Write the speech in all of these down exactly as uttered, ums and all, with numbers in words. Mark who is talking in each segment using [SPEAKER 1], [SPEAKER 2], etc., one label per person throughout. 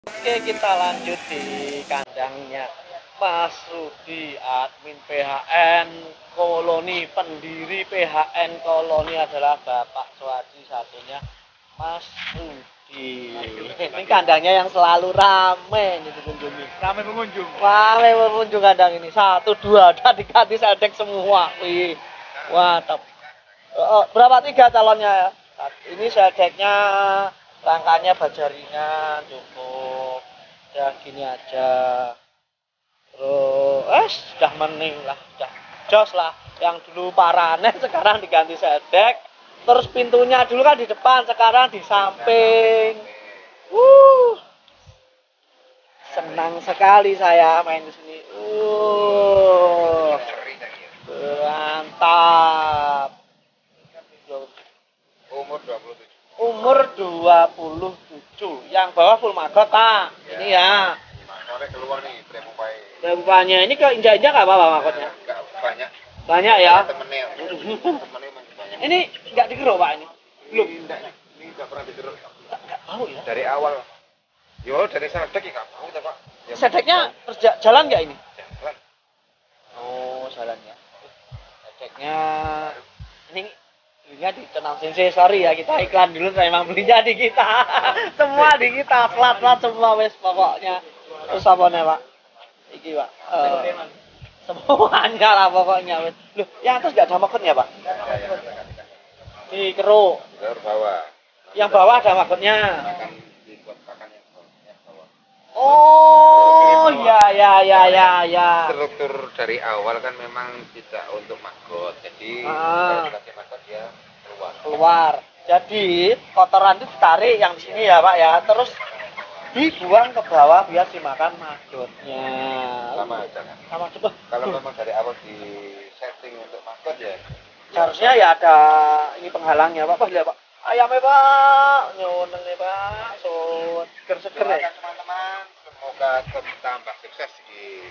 [SPEAKER 1] Oke, kita lanjut di kandangnya Mas Rudi, admin P H N Koloni, pendiri P H N Koloni adalah Bapak Suwaji, satunya Mas Rudi. Ini kandangnya yang selalu rame nih dikunjungi.
[SPEAKER 2] Ramai pengunjung.
[SPEAKER 1] Rame pengunjung kandang ini. Satu dua ada diganti sedek semua. Wih, mantap. Oh, berapa tiga calonnya ya? Ini sedeknya rangkanya baja ringan cukup ya gini aja, terus eh sudah mening lah, sudah jos lah. Yang dulu parane sekarang diganti sedek, terus pintunya dulu kan di depan, sekarang di samping. Wuh, senang sekali saya main di sini. Uh, mantap.
[SPEAKER 2] Umur dua puluh tujuh.
[SPEAKER 1] Umur dua puluh tujuh. Yang bawah full maggot, Pak. Ya. Ini ya.
[SPEAKER 2] Sampai keluar nih premupai.
[SPEAKER 1] Premupannya ini ke injak-injak enggak apa-apa magotnya?
[SPEAKER 2] Enggak banyak.
[SPEAKER 1] Banyak ya.
[SPEAKER 2] Temennya. Temennya masih banyak.
[SPEAKER 1] Ini enggak digeruk, Pak ini. Belum.
[SPEAKER 2] Ini enggak, ini enggak pernah digeruk.
[SPEAKER 1] Enggak tahu ya.
[SPEAKER 2] Dari awal. Yo, dari sedek ya enggak mau kita, Pak. Ya,
[SPEAKER 1] sedeknya kerja jalan enggak ini?
[SPEAKER 2] Jalan.
[SPEAKER 1] Oh, jalannya. Sedeknya ini belinya di Tenang Sensei, sorry ya, kita iklan dulu, saya emang belinya di kita. Semua di kita, plat-plat semua wes pokoknya. Terus apa nih, Pak? Iki, Pak. Uh, semuanya lah pokoknya wes. Loh, yang atas enggak ada magotnya, Pak? Di keruk.
[SPEAKER 2] Baru bawah.
[SPEAKER 1] Yang bawah ada magotnya.
[SPEAKER 2] Akan dibuat pakan yang bawah.
[SPEAKER 1] Oh, ya ya ya ya ya.
[SPEAKER 2] Struktur dari awal kan memang tidak untuk maggot. Jadi
[SPEAKER 1] Ah.
[SPEAKER 2] kalau dikasih maggot dia keluar.
[SPEAKER 1] Keluar. Jadi kotoran itu ditarik yang di sini ya, Pak ya. Terus dibuang ke bawah biar dimakan magotnya.
[SPEAKER 2] Sama aja kan.
[SPEAKER 1] Sama coba.
[SPEAKER 2] Kalau memang dari awal di setting untuk maggot ya
[SPEAKER 1] Seharusnya ya ada ini penghalangnya, Pak. Pak, lihat, Pak. Ayamnya, Pak. Nyuneng nih, Pak. So, seger-seger ya.
[SPEAKER 2] doakan teman-teman semoga tambah sukses di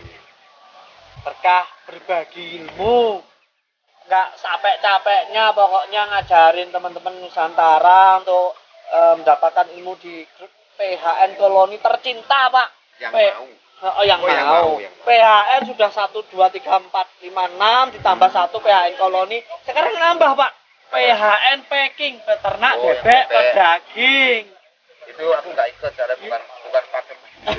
[SPEAKER 1] Berkah berbagi ilmu. Nggak capek-capeknya pokoknya ngajarin teman-teman Nusantara untuk eh, mendapatkan ilmu di grup P H N Koloni tercinta, Pak.
[SPEAKER 2] yang
[SPEAKER 1] P-
[SPEAKER 2] mau.
[SPEAKER 1] Oh, yang
[SPEAKER 2] Oh, yang
[SPEAKER 1] mau.
[SPEAKER 2] mau, yang mau.
[SPEAKER 1] P H N sudah satu, dua, tiga, empat, lima, enam ditambah satu P H N Koloni. Sekarang nambah, Pak. P H N Packing, peternak,
[SPEAKER 2] Oh, yang
[SPEAKER 1] bebek,
[SPEAKER 2] bebek.
[SPEAKER 1] pedaging.
[SPEAKER 2] Itu aku nggak ikut karena bukan bukan partner.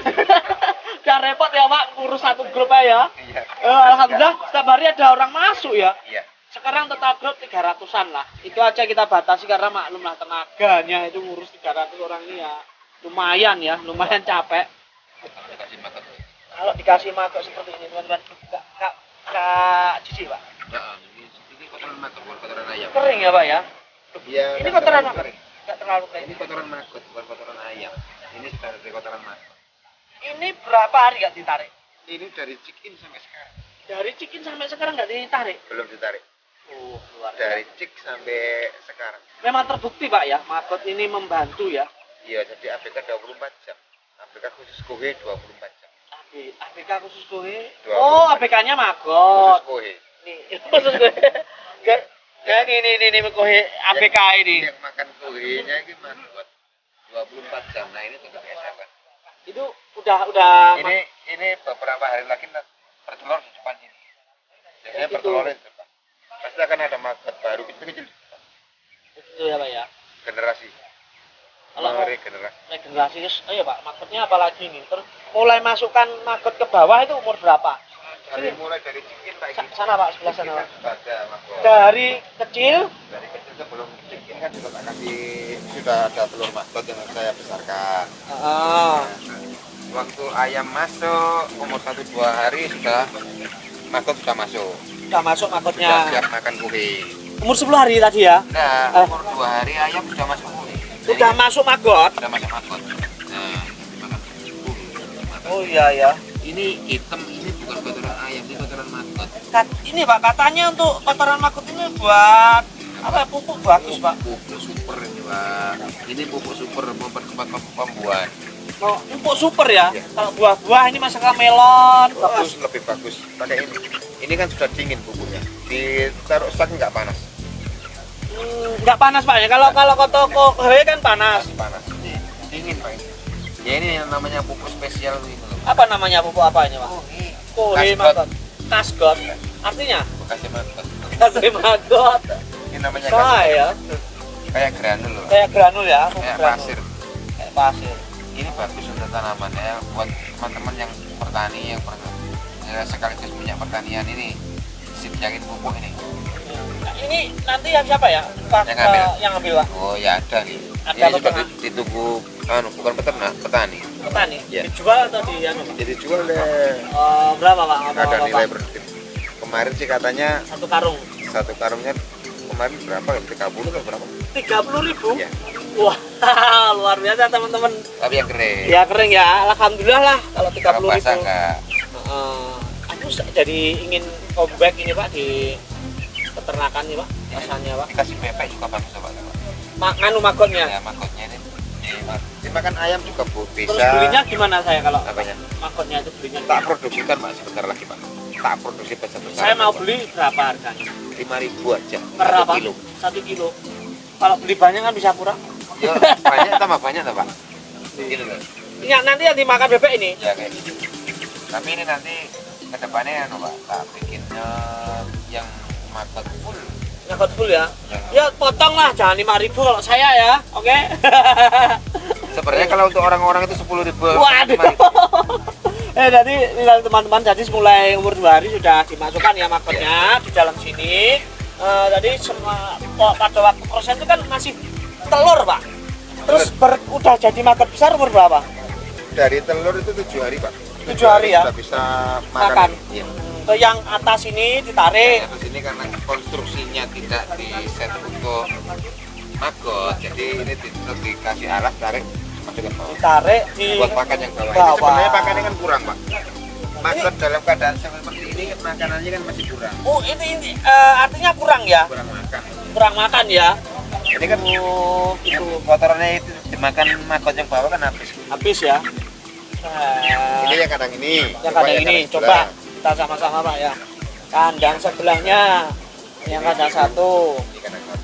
[SPEAKER 1] Jangan repot ya, Pak, ngurus satu grup aja ya.
[SPEAKER 2] Iya.
[SPEAKER 1] Eh, Alhamdulillah setiap hari ada orang masuk ya.
[SPEAKER 2] Iya.
[SPEAKER 1] Sekarang total grup tiga ratusan lah. Itu aja kita batasi karena maklum lah tenaganya itu ngurus tiga ratus orang ini ya. Lumayan ya, lumayan capek.
[SPEAKER 2] Dikasih maggot.
[SPEAKER 1] Kalau dikasih maggot seperti ini, teman-teman, enggak enggak enggak jijik, Pak.
[SPEAKER 2] Nah, ini ini kotoran maggot bukan kotoran ayam.
[SPEAKER 1] Kering ya, Pak ya.
[SPEAKER 2] Iya.
[SPEAKER 1] Ini
[SPEAKER 2] kan
[SPEAKER 1] kotoran
[SPEAKER 2] terlalu
[SPEAKER 1] apa?
[SPEAKER 2] kering.
[SPEAKER 1] Enggak terlalu
[SPEAKER 2] Ini
[SPEAKER 1] kering.
[SPEAKER 2] kotoran maggot bukan kotoran ayam. Ini sudah dari kotoran maggot.
[SPEAKER 1] Ini berapa hari enggak ditarik?
[SPEAKER 2] Ini dari check in sampai sekarang.
[SPEAKER 1] Dari Cikin sampai sekarang enggak ditarik.
[SPEAKER 2] Belum ditarik.
[SPEAKER 1] Oh, luar
[SPEAKER 2] Dari
[SPEAKER 1] biasa.
[SPEAKER 2] cek sampai sekarang.
[SPEAKER 1] Memang terbukti, Pak ya, maggot ini membantu ya.
[SPEAKER 2] Iya, jadi A B K dua puluh empat jam. A B K khusus kohe dua puluh empat jam.
[SPEAKER 1] A B K khusus kowe.
[SPEAKER 2] Dua
[SPEAKER 1] Oh,
[SPEAKER 2] puluh
[SPEAKER 1] A B K-nya maggot.
[SPEAKER 2] Khusus kohe.
[SPEAKER 1] Nih, khusus kowe. Kayak kayak ini ini ini kowe A B K ini.
[SPEAKER 2] Yang makan kohenya itu maggot dua puluh empat jam. Nah, ini tetap S M kan.
[SPEAKER 1] Itu udah udah
[SPEAKER 2] Ini ini beberapa hari lagi nak bertelur di depan sini. Jadi
[SPEAKER 1] Kayak gitu.
[SPEAKER 2] bertelur di depan. Pasti akan ada maggot baru kecil-kecil.
[SPEAKER 1] itu ya, Pak ya.
[SPEAKER 2] Generasi.
[SPEAKER 1] Kalau
[SPEAKER 2] Mengeri generasi.
[SPEAKER 1] regenerasi, oh ya, Pak, maggotnya apalagi nih? Terus mulai masukkan maggot ke bawah itu umur berapa?
[SPEAKER 2] Dari mulai dari cikin kayak
[SPEAKER 1] Sa-
[SPEAKER 2] gitu.
[SPEAKER 1] sana, Pak, sebelah sana, Pak.
[SPEAKER 2] Cikin kan sudah ada maggot.
[SPEAKER 1] Dari kecil
[SPEAKER 2] Dari kecil sebelum cikin kan sudah tak kasih sudah ada telur maggot yang saya besarkan.
[SPEAKER 1] ah,
[SPEAKER 2] Waktu ayam masuk umur satu dua hari sudah maggot sudah masuk.
[SPEAKER 1] udah masuk
[SPEAKER 2] Sudah
[SPEAKER 1] maggotnya.
[SPEAKER 2] siap makan kuhe.
[SPEAKER 1] Umur sepuluh hari tadi ya.
[SPEAKER 2] Nah,
[SPEAKER 1] Eh.
[SPEAKER 2] umur dua hari ayam sudah masuk kuhe.
[SPEAKER 1] Udah masuk maggot.
[SPEAKER 2] Sudah masuk maggot. Nah, dimakan.
[SPEAKER 1] Oh iya ya.
[SPEAKER 2] Ini hitam ini bukan kotoran ayam, ini kotoran maggot.
[SPEAKER 1] Kat- ini, Pak, katanya untuk kotoran maggot ini buat apa ya, pupuk bagus, Pak.
[SPEAKER 2] Pupuk super ini, Pak. Ini pupuk super mempercepat pem- pembuahan.
[SPEAKER 1] Oh, pupuk super ya.
[SPEAKER 2] Iya.
[SPEAKER 1] Kalau buah-buah ini masakan melon
[SPEAKER 2] Bagus,
[SPEAKER 1] bagus.
[SPEAKER 2] lebih bagus. Pakai ini. Ini kan sudah dingin pupuknya. Ditaruh sak nggak panas.
[SPEAKER 1] Hmm, nggak panas, Pak ya. Kalau kalau ke toko kowe kan panas.
[SPEAKER 2] Masih panas. Ini dingin, Pak. Ini. Ya ini yang namanya pupuk spesial gitu loh.
[SPEAKER 1] Apa namanya pupuk apa ini, Pak?
[SPEAKER 2] Oh, ini
[SPEAKER 1] Kohe
[SPEAKER 2] Kasgot.
[SPEAKER 1] magot. Kasgot. Artinya
[SPEAKER 2] bekasnya magot.
[SPEAKER 1] kasih magot.
[SPEAKER 2] Ini namanya
[SPEAKER 1] Saya
[SPEAKER 2] kasgot.
[SPEAKER 1] ya.
[SPEAKER 2] Kayak granul loh.
[SPEAKER 1] Kayak granul ya, pupuk
[SPEAKER 2] Kayak
[SPEAKER 1] granul.
[SPEAKER 2] pasir.
[SPEAKER 1] Kayak pasir.
[SPEAKER 2] Ini bagus untuk tanaman ya buat teman-teman yang bertani yang pernah ya, sekaligus punya pertanian ini. Siapin pupuk ini.
[SPEAKER 1] Nah, ini nanti yang siapa ya? Pak,
[SPEAKER 2] Yang ngambil.
[SPEAKER 1] eh, yang ambil, Pak.
[SPEAKER 2] Oh ya ada nih.
[SPEAKER 1] Ada
[SPEAKER 2] ini sudah
[SPEAKER 1] peternak.
[SPEAKER 2] ditunggu anu bukan peternak, petani.
[SPEAKER 1] Petani.
[SPEAKER 2] Ya.
[SPEAKER 1] Dijual atau di anu, Pak?
[SPEAKER 2] Jadi jual deh.
[SPEAKER 1] Eh, berapa, Pak? Apa,
[SPEAKER 2] Ada
[SPEAKER 1] apa,
[SPEAKER 2] nilai
[SPEAKER 1] Pak?
[SPEAKER 2] ber kemarin sih katanya
[SPEAKER 1] Satu karung
[SPEAKER 2] satu karungnya kemarin berapa ya? tiga puluh atau berapa?
[SPEAKER 1] tiga puluh ribu.
[SPEAKER 2] Iya.
[SPEAKER 1] Wah, luar biasa teman-teman.
[SPEAKER 2] Tapi yang kering.
[SPEAKER 1] Ya kering ya, alhamdulillah lah kalau tiga
[SPEAKER 2] Kalau
[SPEAKER 1] puluh ribu.
[SPEAKER 2] basah enggak.
[SPEAKER 1] Eh, aku sa- jadi ingin comeback ini, Pak, di peternakan nih, Pak. Rasanya, Pak.
[SPEAKER 2] Dikasih bebek juga bagus Pak.
[SPEAKER 1] Ma anu magotnya.
[SPEAKER 2] Ya magotnya ini. Di- Dimakan ayam juga bu, bisa.
[SPEAKER 1] Terus belinya gimana saya kalau
[SPEAKER 2] Apanya?
[SPEAKER 1] magotnya itu belinya?
[SPEAKER 2] Tak produksikan Pak sebentar lagi Pak. Tak produksi besar-besar.
[SPEAKER 1] Saya mau beli berapa harganya?
[SPEAKER 2] lima ribu aja.
[SPEAKER 1] Per
[SPEAKER 2] satu
[SPEAKER 1] apa?
[SPEAKER 2] kilo.
[SPEAKER 1] Satu kilo. Kalau beli banyak kan bisa kurang.
[SPEAKER 2] Ya, banyak tambah banyak tuh Pak. Gitu loh.
[SPEAKER 1] Ya, nanti yang dimakan bebek ini.
[SPEAKER 2] Ya kayak gitu. Tapi ini nanti kedepannya anu Pak, tak bikinnya yang magot full.
[SPEAKER 1] Magot full ya.
[SPEAKER 2] Yang
[SPEAKER 1] Ya potong lah, jangan lima ribu kalau saya ya, oke?
[SPEAKER 2] sebenarnya kalau untuk orang-orang itu sepuluh ribu.
[SPEAKER 1] Waduh. Eh jadi tinggal teman-teman, jadi mulai umur dua hari sudah dimasukkan ya magotnya di dalam sini. Eh, jadi semua po- pada waktu proses itu kan masih telur, Pak. Terus ber, udah jadi magot besar umur berapa?
[SPEAKER 2] Dari telur itu tujuh hari Pak.
[SPEAKER 1] Tujuh hari ya?
[SPEAKER 2] Sudah bisa
[SPEAKER 1] Makan.
[SPEAKER 2] makan. Iya.
[SPEAKER 1] Ke yang atas ini ditarik.
[SPEAKER 2] Nah, sini karena konstruksinya tidak di set untuk magot, jadi ini di, terus dikasih alas tarik masuk ke bawah.
[SPEAKER 1] Ditarik di
[SPEAKER 2] Buat makan yang bawah. Ini
[SPEAKER 1] bawah.
[SPEAKER 2] sebenarnya pakannya kan kurang Pak. Magot dalam keadaan seperti ini kan makanannya kan masih kurang.
[SPEAKER 1] Oh, ini, ini eh, artinya kurang ya?
[SPEAKER 2] Kurang makan.
[SPEAKER 1] Kurang makan ya?
[SPEAKER 2] Ini kan
[SPEAKER 1] Oh,
[SPEAKER 2] itu kotorannya itu dimakan magot yang bawah kan habis.
[SPEAKER 1] habis ya. Nah,
[SPEAKER 2] Ini yang kadang ini.
[SPEAKER 1] yang
[SPEAKER 2] Coba
[SPEAKER 1] kandang
[SPEAKER 2] yang
[SPEAKER 1] ini
[SPEAKER 2] kadang
[SPEAKER 1] coba
[SPEAKER 2] sebelah.
[SPEAKER 1] kita sama-sama, Pak ya. Kandang sebelahnya yang kandang satu.
[SPEAKER 2] Ini kadang satu.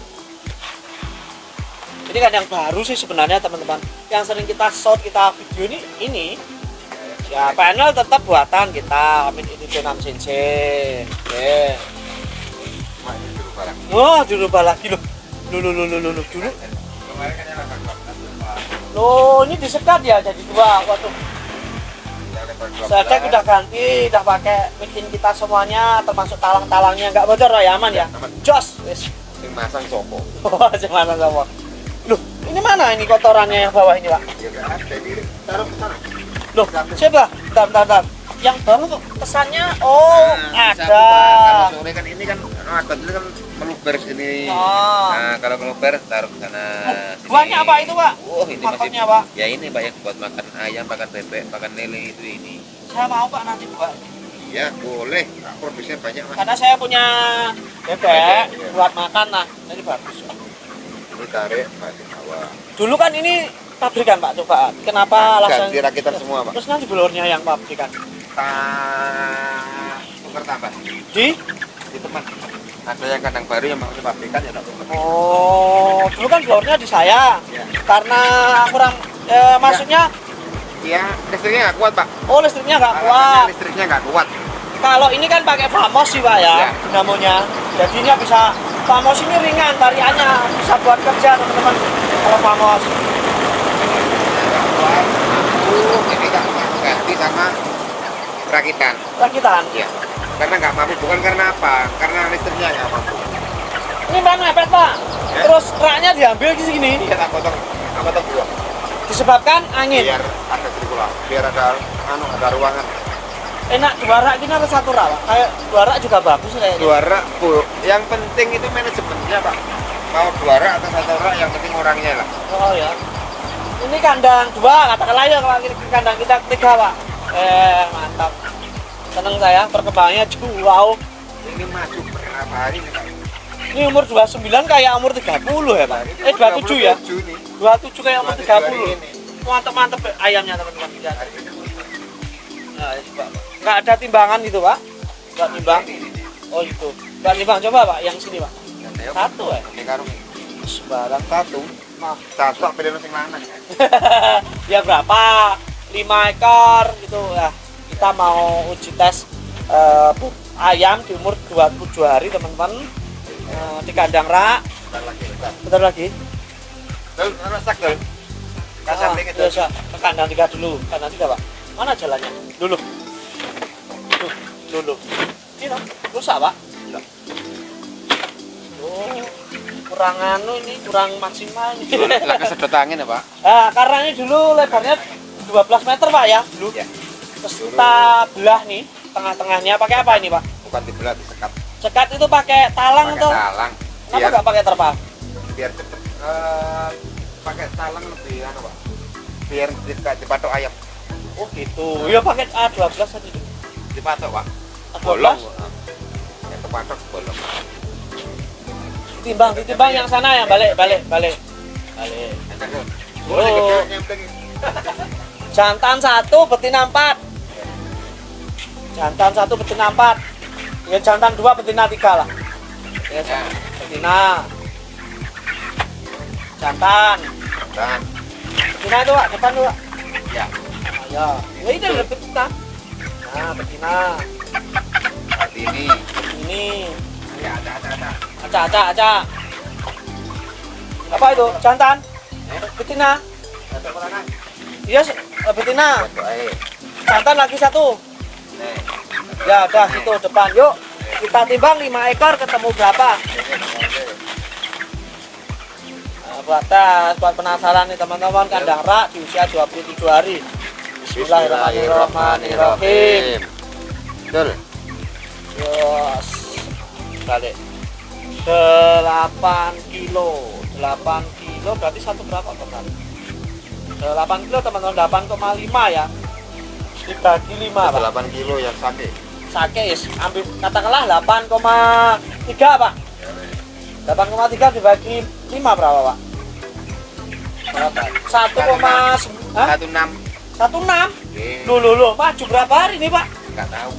[SPEAKER 1] Ini kandang baru sih sebenarnya teman-teman. Yang sering kita shot, kita video ini ini ya panel tetap buatan kita Amin ini enam sensei. Oke.
[SPEAKER 2] Cuma ini dulu barang.
[SPEAKER 1] Wah, dirubah lagi loh. Loh, loh, loh, loh, loh, loh, dulu.
[SPEAKER 2] Kemarin kan yang lebar dua belas, Pak.
[SPEAKER 1] Loh, ini disekat ya jadi dua. Waduh.
[SPEAKER 2] Yang lebar dua belas.
[SPEAKER 1] Saya cek udah ganti, udah pakai bikin kita semuanya termasuk talang-talangnya nggak bocor ya, aman ya.
[SPEAKER 2] Aman.
[SPEAKER 1] Jos, wis.
[SPEAKER 2] Yang masang sopo.
[SPEAKER 1] Wah, gimana sama? Loh, ini mana ini kotorannya yang bawah ini, Pak?
[SPEAKER 2] Ya nggak ada ini. Taruh ke sana.
[SPEAKER 1] Loh, siapa? Bentar, bentar, bentar. Yang bawah kok kesannya, oh,
[SPEAKER 2] Nah, bisa
[SPEAKER 1] ada.
[SPEAKER 2] buka. Kalau sore kan ini kan magot itu kan meluber sini.
[SPEAKER 1] Oh.
[SPEAKER 2] Nah, kalau meluber taruh ke sana. sini.
[SPEAKER 1] Buahnya apa itu, Pak?
[SPEAKER 2] Oh, ini masih.
[SPEAKER 1] Magotnya, Pak?
[SPEAKER 2] Ya ini Pak yang buat makan ayam, makan bebek, makan lele itu ini.
[SPEAKER 1] Saya mau, Pak, nanti buat.
[SPEAKER 2] Ya boleh. Produksinya banyak Mas.
[SPEAKER 1] Karena saya punya bebek buat makan lah. Ini bagus.
[SPEAKER 2] Ini tarik masih bawah.
[SPEAKER 1] Dulu kan ini pabrikan, Pak, coba. Kenapa alasan?
[SPEAKER 2] Ganti rakitan semua Pak.
[SPEAKER 1] Terus nanti belurnya yang pabrikan.
[SPEAKER 2] Tak tukar tambah.
[SPEAKER 1] Di?
[SPEAKER 2] Di tempat. Ada yang kadang baru yang mau pabrikan ya tak tukar.
[SPEAKER 1] Oh, dulu kan blornya di saya.
[SPEAKER 2] Ya.
[SPEAKER 1] Karena kurang, eh, maksudnya,
[SPEAKER 2] Iya, listriknya nggak kuat Pak.
[SPEAKER 1] oh listriknya nggak
[SPEAKER 2] Alasannya
[SPEAKER 1] kuat.
[SPEAKER 2] listriknya nggak kuat.
[SPEAKER 1] Kalau ini kan pakai Famos sih, Pak ya,
[SPEAKER 2] Ya.
[SPEAKER 1] dinamonya. Jadinya bisa, Famos ini ringan, tariannya bisa buat kerja teman-teman. Kalau Famos.
[SPEAKER 2] Nggak kuat. Aku ini nggak ganti sama rakitan.
[SPEAKER 1] Rakitan.
[SPEAKER 2] Ya. Karena nggak mampu, bukan karena apa? Karena listriknya nggak mampu.
[SPEAKER 1] Ini ban mepet, Pak.
[SPEAKER 2] Ya.
[SPEAKER 1] Terus raknya diambil di sini.
[SPEAKER 2] Ini tak potong, tak potong dua.
[SPEAKER 1] Disebabkan angin.
[SPEAKER 2] Biar ada sirkulasi, biar ada anu ada ruangan.
[SPEAKER 1] Enak dua rak ini harus satu rak, Pak. Kayak dua rak juga bagus kayaknya.
[SPEAKER 2] Dua rak, Bu. Yang penting itu manajemennya Pak. Mau dua rak atau satu rak, yang penting orangnya lah.
[SPEAKER 1] Oh ya. Ini kandang dua, katakanlah ya kalau ini kandang kita tiga, Pak. Eh, mantap. Seneng saya perkembangannya wow.
[SPEAKER 2] Ini maju berapa hari nih Pak?
[SPEAKER 1] Ini umur dua puluh sembilan kayak umur tiga puluh ya, Pak. Eh, dua puluh tujuh ya.
[SPEAKER 2] dua puluh tujuh nih.
[SPEAKER 1] dua puluh tujuh kayak umur
[SPEAKER 2] dua puluh tujuh
[SPEAKER 1] tiga
[SPEAKER 2] hari
[SPEAKER 1] puluh.
[SPEAKER 2] ini.
[SPEAKER 1] Mantap-mantap ayamnya, teman-teman. Lihat.
[SPEAKER 2] Hari ini.
[SPEAKER 1] Nah, ini, Pak. Nggak ada timbangan itu, Pak. Nggak timbang.
[SPEAKER 2] Ini, ini, ini.
[SPEAKER 1] Oh, itu. Nggak timbang. Coba, Pak, yang sini, Pak.
[SPEAKER 2] Ganti ya, Pak.
[SPEAKER 1] Satu, ya.
[SPEAKER 2] Ini karung ini.
[SPEAKER 1] Sembarang satu. Nah.
[SPEAKER 2] Cocok pilih sing lanang.
[SPEAKER 1] Ya berapa? lima ekor gitu ya. Kita mau uji tes uh, ayam di umur dua puluh tujuh hari teman-teman. Uh, di kandang rak.
[SPEAKER 2] Bentar lagi, bentar.
[SPEAKER 1] Bentar lagi.
[SPEAKER 2] Dul, masak dul. Kasar
[SPEAKER 1] Ah,
[SPEAKER 2] dikit
[SPEAKER 1] ya,
[SPEAKER 2] dul.
[SPEAKER 1] ya. Ke kandang tiga dulu. Kandang tiga, Pak. Mana jalannya? Dulu. Tuh, dulu. Ini no, rusak, Pak.
[SPEAKER 2] Iya.
[SPEAKER 1] Oh, kurang anu ini, kurang maksimal ini.
[SPEAKER 2] Lah kesedot angin ya, Pak?
[SPEAKER 1] Nah, karena ini dulu lebarnya dua belas meter, Pak ya. Dulu.
[SPEAKER 2] Ya.
[SPEAKER 1] Terus kita belah nih, tengah-tengahnya pakai apa ini, Pak?
[SPEAKER 2] Bukan dibelah, disekat.
[SPEAKER 1] Sekat itu pakai talang
[SPEAKER 2] Pakai
[SPEAKER 1] atau
[SPEAKER 2] talang.
[SPEAKER 1] kenapa
[SPEAKER 2] Biar
[SPEAKER 1] nggak pakai terpal?
[SPEAKER 2] biar cepet eh, pakai talang lebih anu, Pak. Biar tidak dipatok ayam.
[SPEAKER 1] Oh gitu. Ya pakai A dua belas tadi.
[SPEAKER 2] Dipatok, Pak.
[SPEAKER 1] A dua belas.
[SPEAKER 2] Yang kepatok bolong.
[SPEAKER 1] Ditimbang, ditimbang yang sana yang balik, balik, balik. Balik.
[SPEAKER 2] Enak, Dul.
[SPEAKER 1] Oh.
[SPEAKER 2] Boleh gede nyemplung.
[SPEAKER 1] Jantan satu, betina empat. Jantan satu, betina empat. Ya jantan dua, betina tiga lah. Ya,
[SPEAKER 2] Ya.
[SPEAKER 1] betina. Jantan.
[SPEAKER 2] Dan
[SPEAKER 1] Betina itu, Pak, depan tuh, Pak.
[SPEAKER 2] ya,
[SPEAKER 1] Ya, ya ini ada betina. Nah, betina.
[SPEAKER 2] seperti ini.
[SPEAKER 1] Ini.
[SPEAKER 2] Ya, ada, ada, ada.
[SPEAKER 1] Acak, acak, acak. Apa itu? Jantan? Betina?
[SPEAKER 2] Ada mana?
[SPEAKER 1] Iya, se- eh, betina.
[SPEAKER 2] Satu air.
[SPEAKER 1] Jantan lagi satu.
[SPEAKER 2] Nih.
[SPEAKER 1] Ya, udah situ depan. Yuk, kita timbang lima ekor ketemu berapa? Nah, buat tes, buat penasaran nih teman-teman, kandang rak di usia dua puluh tujuh hari. Bismillahirrahmanirrahim.
[SPEAKER 2] Betul.
[SPEAKER 1] Yes. Balik. delapan kilo. delapan kilo berarti satu berapa kemarin? delapan kilo teman-teman, delapan koma lima ya. Dibagi lima, Pak.
[SPEAKER 2] delapan kilo yang sake.
[SPEAKER 1] Sake is ambil katakanlah delapan koma tiga, Pak. delapan koma tiga dibagi lima berapa, Pak? Berapa? satu koma sembilan.
[SPEAKER 2] Satu enam.
[SPEAKER 1] satu enam.
[SPEAKER 2] Oke.
[SPEAKER 1] Loh, loh, loh, maju berapa hari nih, Pak?
[SPEAKER 2] Nggak tahu.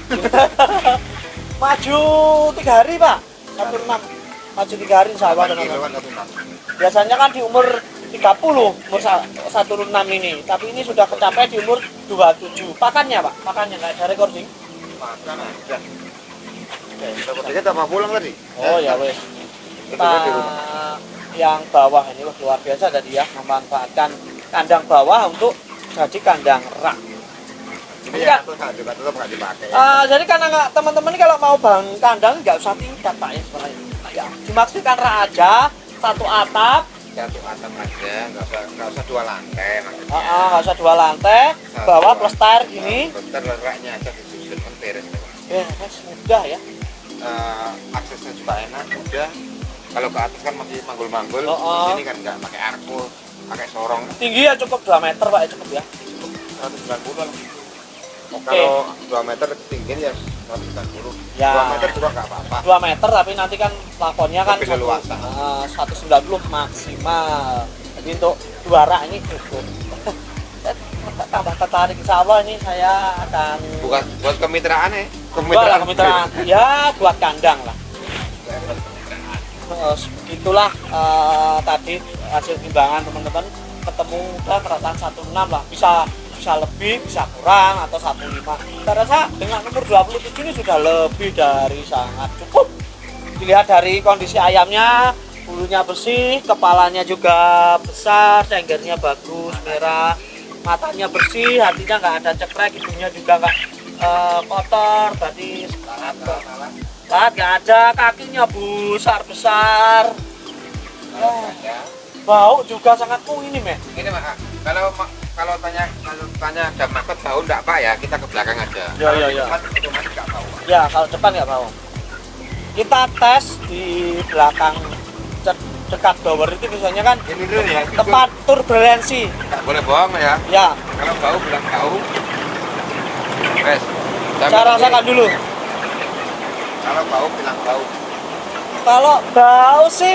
[SPEAKER 1] Maju tiga hari, Pak. satu enam. Maju tiga hari insya Allah,
[SPEAKER 2] delapan kilo
[SPEAKER 1] teman-teman.
[SPEAKER 2] kan satu enam.
[SPEAKER 1] Biasanya kan di umur tiga puluh, umur satu enam ini. Tapi ini sudah kecapai di umur dua puluh tujuh. Pakannya, Pak? Pakannya nggak ada recording?
[SPEAKER 2] Makan aja. Oke, dapat tiket apa pulang tadi?
[SPEAKER 1] Oh ya wes. Kita
[SPEAKER 2] Betul, di rumah.
[SPEAKER 1] yang bawah ini wah, luar biasa tadi ya, memanfaatkan kandang bawah untuk jadi kandang rak.
[SPEAKER 2] Ini
[SPEAKER 1] Enggak.
[SPEAKER 2] yang tetap juga tetap nggak dipakai.
[SPEAKER 1] Ah, jadi karena nggak teman-teman ini kalau mau bangun kandang nggak usah tingkat, Pak, ya sebenarnya. Ya, dimaksudkan rak aja, satu atap,
[SPEAKER 2] Satu atap aja, nggak usah nggak usah dua lantai maksudnya.
[SPEAKER 1] ah, ah, nggak usah dua lantai,
[SPEAKER 2] Satu
[SPEAKER 1] bawah
[SPEAKER 2] lantai.
[SPEAKER 1] plus tire gini.
[SPEAKER 2] Bentar raknya aja disusun kan beres.
[SPEAKER 1] Ya, wes, mudah ya.
[SPEAKER 2] Eh, aksesnya juga enak, mudah. Kalau ke atas kan masih manggul-manggul,
[SPEAKER 1] Oh, oh.
[SPEAKER 2] di sini kan nggak pakai arko, pakai sorong.
[SPEAKER 1] Tinggi ya cukup dua meter, Pak, ya cukup ya.
[SPEAKER 2] seratus sembilan puluh lah.
[SPEAKER 1] Oke.
[SPEAKER 2] Kalau dua meter ketinggian ya seratus sembilan puluh.
[SPEAKER 1] Ya.
[SPEAKER 2] dua meter juga nggak apa-apa.
[SPEAKER 1] dua meter tapi nanti kan plafonnya kan
[SPEAKER 2] Lebih
[SPEAKER 1] satu-
[SPEAKER 2] leluasa.
[SPEAKER 1] eh, seratus sembilan puluh maksimal. Jadi untuk dua rak ini cukup. Tambah tertarik, insya Allah ini saya akan
[SPEAKER 2] Bukan buat kemitraan ya.
[SPEAKER 1] buat lah kemitraan. Ya buat kandang lah. Terus begitulah eh, tadi hasil timbangan teman-teman, ketemu udah keratan satu enam lah, bisa bisa lebih, bisa kurang atau satu lima. Saya rasa dengan umur dua puluh tujuh ini sudah lebih dari sangat cukup. Dilihat dari kondisi ayamnya, bulunya bersih, kepalanya juga besar, cenggernya bagus, merah, matanya bersih, hatinya nggak ada cekrek, hidungnya juga nggak eh, kotor, berarti sekarang Lihat nggak ada, kakinya besar besar. Oh, bau juga sangat oh ini Mek.
[SPEAKER 2] Ini Mak, kalau ma- kalau tanya kalau tanya ada makot bau enggak Pak ya, kita ke belakang aja.
[SPEAKER 1] Ya,
[SPEAKER 2] Kalau
[SPEAKER 1] ya,
[SPEAKER 2] di
[SPEAKER 1] ya.
[SPEAKER 2] depan otomatis nggak bau.
[SPEAKER 1] Ya kalau depan nggak bau. Kita tes di belakang ce- dekat blower itu biasanya kan
[SPEAKER 2] Ini dulu ya.
[SPEAKER 1] tempat turbulensi.
[SPEAKER 2] Nggak boleh bohong ya.
[SPEAKER 1] Ya,
[SPEAKER 2] Kalau bau bilang bau. Guys,
[SPEAKER 1] saya rasakan dulu.
[SPEAKER 2] Kalau bau bilang bau.
[SPEAKER 1] Kalau bau sih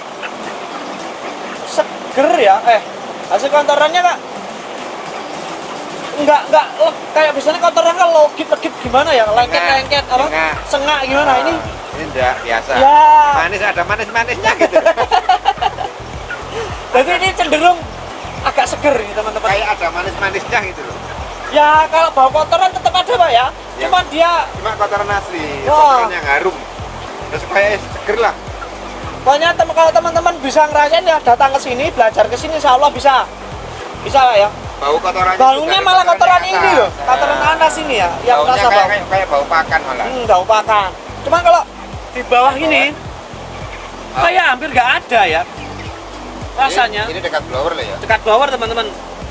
[SPEAKER 1] seger ya. Eh, hasil kotorannya kak enggak enggak le- kayak biasanya kotoran kan logit legit gimana ya, lengket lengket apa
[SPEAKER 2] Sengak.
[SPEAKER 1] sengak gimana ini.
[SPEAKER 2] Ini enggak biasa.
[SPEAKER 1] Ya.
[SPEAKER 2] Manis ada manis-manisnya gitu.
[SPEAKER 1] Jadi ini cenderung agak seger nih teman-teman.
[SPEAKER 2] Kayak ada manis-manisnya gitu loh.
[SPEAKER 1] Ya kalau bau kotoran tetap ada Pak ya.
[SPEAKER 2] Ya.
[SPEAKER 1] Cuman dia
[SPEAKER 2] Cuma kotoran asli,
[SPEAKER 1] Wah.
[SPEAKER 2] kotoran yang harum. Ya supaya seger lah.
[SPEAKER 1] pokoknya tem kalau teman-teman bisa ngerasain ya datang ke sini, belajar ke sini insya Allah bisa. Bisa Pak ya.
[SPEAKER 2] Bau kotorannya.
[SPEAKER 1] Baunya
[SPEAKER 2] juga
[SPEAKER 1] malah kotoran
[SPEAKER 2] kotorannya
[SPEAKER 1] ini
[SPEAKER 2] atas.
[SPEAKER 1] loh. Kotoran
[SPEAKER 2] Nah,
[SPEAKER 1] anas ini ya yang
[SPEAKER 2] baunya
[SPEAKER 1] rasa
[SPEAKER 2] kayak,
[SPEAKER 1] bau.
[SPEAKER 2] kayak, kayak bau pakan malah.
[SPEAKER 1] Hmm, bau pakan. Cuma kalau di bawah ini
[SPEAKER 2] Ah.
[SPEAKER 1] kayak hampir nggak ada ya rasanya.
[SPEAKER 2] Ini, ini dekat blower lah ya.
[SPEAKER 1] Dekat blower teman-teman.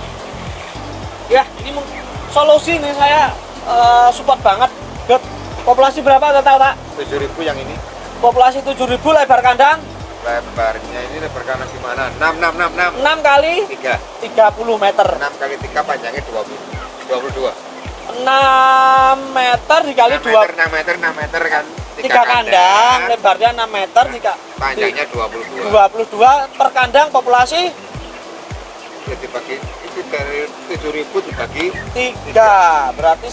[SPEAKER 1] Ya ini mung- solusi nih saya eh, support banget. Good. Populasi berapa total Pak?
[SPEAKER 2] tujuh ribu yang ini.
[SPEAKER 1] Populasi tujuh ribu, lebar kandang
[SPEAKER 2] Lebarnya ini lebar kanan gimana? enam, enam, enam, enam.
[SPEAKER 1] enam kali
[SPEAKER 2] tiga.
[SPEAKER 1] tiga puluh meter.
[SPEAKER 2] enam kali tiga panjangnya dua puluh. dua puluh dua.
[SPEAKER 1] enam meter dikali
[SPEAKER 2] enam
[SPEAKER 1] dua
[SPEAKER 2] meter, enam meter, enam meter kan.
[SPEAKER 1] tiga kandang, lebarnya enam meter jika
[SPEAKER 2] Panjangnya dua puluh dua.
[SPEAKER 1] dua puluh dua per kandang populasi
[SPEAKER 2] Jadi bagi itu dari tujuh ribu dibagi
[SPEAKER 1] tiga berarti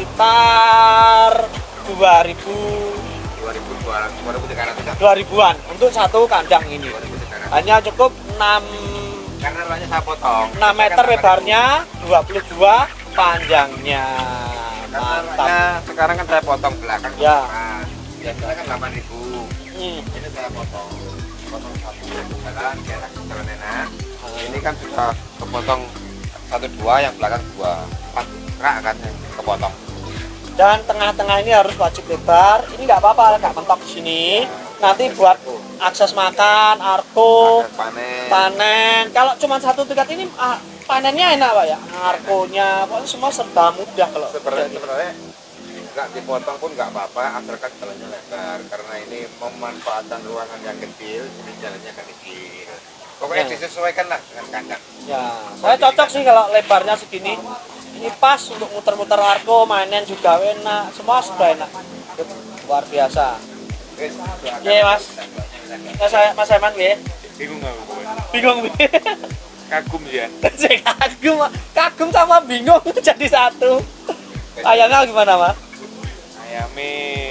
[SPEAKER 1] sekitar dua ribu
[SPEAKER 2] dua ribu dua ratus, dua ribu tiga ratus.
[SPEAKER 1] dua ribuan untuk satu kandang ini.
[SPEAKER 2] dua ribu tiga ratus.
[SPEAKER 1] Hanya cukup enam
[SPEAKER 2] Karena rohnya saya potong.
[SPEAKER 1] enam meter lebarnya, dua puluh dua panjangnya.
[SPEAKER 2] Karena
[SPEAKER 1] Mantap.
[SPEAKER 2] rohnya sekarang kan saya potong belakang.
[SPEAKER 1] Ya.
[SPEAKER 2] Nah, biasanya kan delapan ribu.
[SPEAKER 1] Hmm.
[SPEAKER 2] Ini saya potong. Potong satu jalan, enak jalan enak. Ini kan sudah kepotong satu dua, yang belakang dua, empat rak kan yang kepotong.
[SPEAKER 1] Dan tengah-tengah ini harus wajib lebar. Ini nggak apa-apa, nggak mentok di sini. Nanti buat akses makan, arko,
[SPEAKER 2] Proses panen.
[SPEAKER 1] panen. Kalau cuma satu tingkat ini ah, panennya enak Pak ya. Arkonya, pokoknya semua serba mudah kalau
[SPEAKER 2] Sebenarnya
[SPEAKER 1] jadi.
[SPEAKER 2] sebenarnya nggak dipotong pun nggak apa-apa, asalkan jalannya lebar. Karena ini memanfaatkan ruangan yang kecil, ini jalannya kan kecil. Pokoknya
[SPEAKER 1] Ya.
[SPEAKER 2] disesuaikan lah dengan kandang.
[SPEAKER 1] Ya, saya cocok sih kalau lebarnya segini. Ini pas untuk muter-muter arko, mainen juga enak, semua sudah enak. Luar biasa.
[SPEAKER 2] Wes, doakan.
[SPEAKER 1] Iya, Mas. Ya, saya Mas Eman ya.
[SPEAKER 3] Bingung aku gue.
[SPEAKER 1] Bingung.
[SPEAKER 3] Kagum ya.
[SPEAKER 1] Saya kagum, kagum sama bingung jadi satu. Ayamnya gimana, Mas?
[SPEAKER 3] Ayame.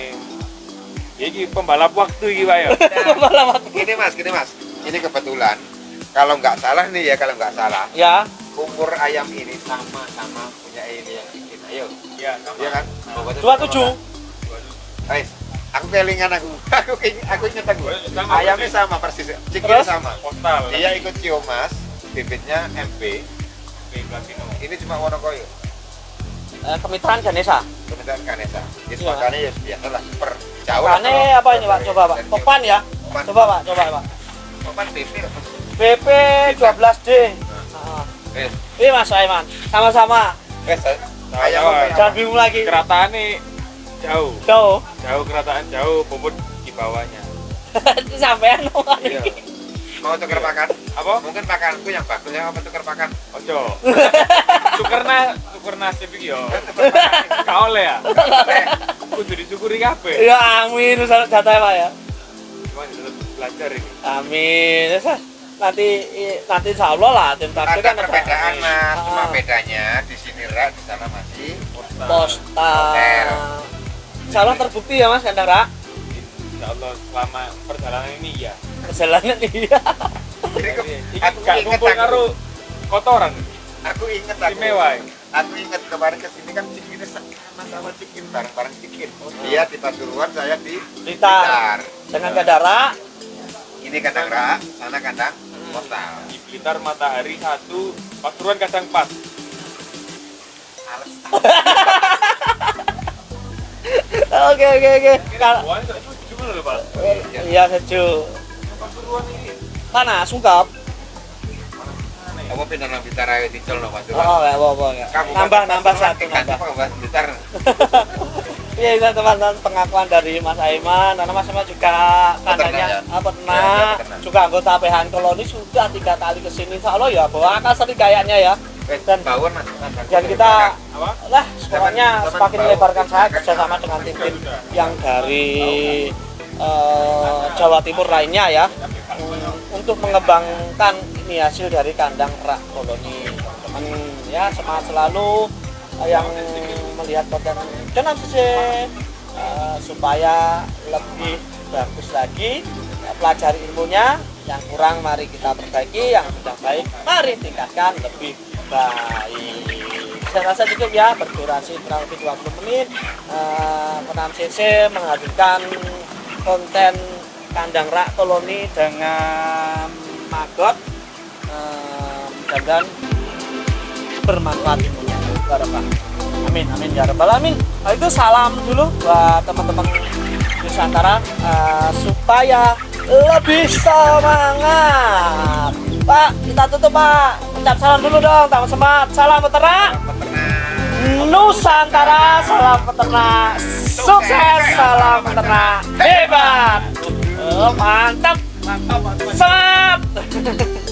[SPEAKER 3] Ya iki pembalap waktu iki Pak ya.
[SPEAKER 1] Malah waktu.
[SPEAKER 2] Gini mas, gini mas. Ini kebetulan kalau nggak salah nih ya, kalau nggak salah
[SPEAKER 1] Ya,
[SPEAKER 2] umur ayam ini sama sama punya ini yang bikin. Ayo,
[SPEAKER 3] Ya, sama.
[SPEAKER 2] iya kan?
[SPEAKER 1] dua puluh tujuh.
[SPEAKER 2] Guys, aku kelingan aku. Aku ingat, aku ingat aku.
[SPEAKER 3] Sama
[SPEAKER 2] Ayamnya
[SPEAKER 3] persis.
[SPEAKER 2] sama persis. Cikil
[SPEAKER 1] Terus?
[SPEAKER 2] sama.
[SPEAKER 3] Postal.
[SPEAKER 2] Dia ikut Ciomas, bibitnya M B.
[SPEAKER 3] Oke, Platino.
[SPEAKER 2] Ini cuma Wonokoyo.
[SPEAKER 1] Eh, kemitraan Ganesha.
[SPEAKER 2] Kemudian Kanesa. Jadi
[SPEAKER 1] Iya.
[SPEAKER 2] makanya ya biasa lah, super jauh. lah
[SPEAKER 1] Popannya
[SPEAKER 2] kalau-
[SPEAKER 1] apa ini, Pak? Coba, Pak.
[SPEAKER 2] dari
[SPEAKER 1] Popan ya?
[SPEAKER 2] Popan.
[SPEAKER 1] Coba, Pak. Coba, Pak.
[SPEAKER 2] Popan B P.
[SPEAKER 1] B P dua belas D. Nah,
[SPEAKER 2] Wes,
[SPEAKER 1] ini Mas Aiman. Sama-sama.
[SPEAKER 2] wes.
[SPEAKER 3] Sama-sama.
[SPEAKER 2] Ayam apa ya?
[SPEAKER 1] Jangan bingung lagi.
[SPEAKER 3] Kerataane jauh.
[SPEAKER 1] Jauh.
[SPEAKER 3] Jauh kerataan jauh, bobot di bawahnya.
[SPEAKER 1] Ini sampean omongan
[SPEAKER 2] Iya.
[SPEAKER 1] iki.
[SPEAKER 2] Mau tuker pakan?
[SPEAKER 3] Apa?
[SPEAKER 2] Mungkin pakanku yang bagus ya, apa tuker pakan?
[SPEAKER 3] Ojo. Tukerna, tuker nasib iki yo. Gak oleh ya. Kudu disyukuri kabeh.
[SPEAKER 1] Ya amin, usah jatah Pak ya.
[SPEAKER 3] Cuma tetap belajar ini.
[SPEAKER 1] Amin. Terus, nanti nanti insya Allah lah tim takdir
[SPEAKER 2] Ada
[SPEAKER 1] kan
[SPEAKER 2] perbedaan mas, cuma
[SPEAKER 1] Ah.
[SPEAKER 2] bedanya di sini rak, di sana masih
[SPEAKER 3] Postal.
[SPEAKER 1] postal.
[SPEAKER 2] Hotel.
[SPEAKER 1] Insya Allah terbukti ya Mas Kandara.
[SPEAKER 3] Insya Allah selama perjalanan ini ya.
[SPEAKER 1] Perjalanan iya.
[SPEAKER 2] Jadi aku,
[SPEAKER 3] Iki
[SPEAKER 2] aku
[SPEAKER 3] gak
[SPEAKER 2] inget
[SPEAKER 3] kumpul
[SPEAKER 2] aku,
[SPEAKER 3] karo kotoran.
[SPEAKER 2] aku inget aku,
[SPEAKER 3] Istimewa.
[SPEAKER 2] aku inget kemarin kesini kan cikinnya sama-sama cikin, bareng-bareng cikin. Dia di Pasuruan, saya di
[SPEAKER 1] Blitar. Dengan Kandara.
[SPEAKER 2] Ini kandang rak, sana kandang postal.
[SPEAKER 3] Di Blitar matahari satu, Pasuruan kadang pas.
[SPEAKER 2] Males.
[SPEAKER 1] Oke oke oke. Kal-
[SPEAKER 3] Wah, itu setuju bener loh, Pak.
[SPEAKER 1] Iya setuju.
[SPEAKER 3] Pasuruan ini.
[SPEAKER 1] Mana sungkap?
[SPEAKER 3] Aneh.
[SPEAKER 2] Kamu pindah nang Blitar ayo dicol no Pasuruan.
[SPEAKER 1] Oh nggak apa-apa nggak.
[SPEAKER 2] Kabupaten
[SPEAKER 1] Nambah nambah
[SPEAKER 2] Pasuruan,
[SPEAKER 1] satu
[SPEAKER 2] ganti
[SPEAKER 1] nambah.
[SPEAKER 2] Kabupaten Blitar.
[SPEAKER 1] Iya itu teman-teman pengakuan dari Mas Aiman karena Mas Aiman juga kandangnya
[SPEAKER 2] ya?
[SPEAKER 1] apa
[SPEAKER 2] Ya,
[SPEAKER 1] peternak,
[SPEAKER 2] ya, peternak.
[SPEAKER 1] juga anggota P H N Koloni sudah tiga kali kesini insya Allah ya bawa akal sering kayaknya ya.
[SPEAKER 2] Eh,
[SPEAKER 1] Dan-
[SPEAKER 2] bawon mas.
[SPEAKER 1] Dan kita
[SPEAKER 3] Apa?
[SPEAKER 1] lah pokoknya
[SPEAKER 2] Zaman-
[SPEAKER 1] semakin
[SPEAKER 2] zaman
[SPEAKER 1] melebarkan
[SPEAKER 2] bau.
[SPEAKER 1] saya kerjasama dengan tim-tim yang dari eh, Jawa Timur lainnya ya um, untuk mengembangkan ini hasil dari kandang rak koloni teman ya semangat selalu eh, yang melihat konten channel C C eh, supaya lebih bagus lagi eh, pelajari ilmunya yang kurang mari kita perbaiki, yang sudah baik mari tingkatkan lebih baik. Saya rasa cukup ya, berdurasi kurang lebih dua puluh menit. uh, Penam C C menghadirkan konten kandang rak koloni dengan maggot. uh, mudah-mudahan bermanfaat ilmunya. Barokah. Amin amin ya rabbal alamin. Nah, itu salam dulu buat teman-teman Nusantara uh, supaya lebih semangat. Pak, kita tutup Pak. Ucap salam dulu dong, tak semangat. Salam peternak Nusantara, salam peternak sukses, salam peternak hebat. Oh, mantap, mantap, semangat.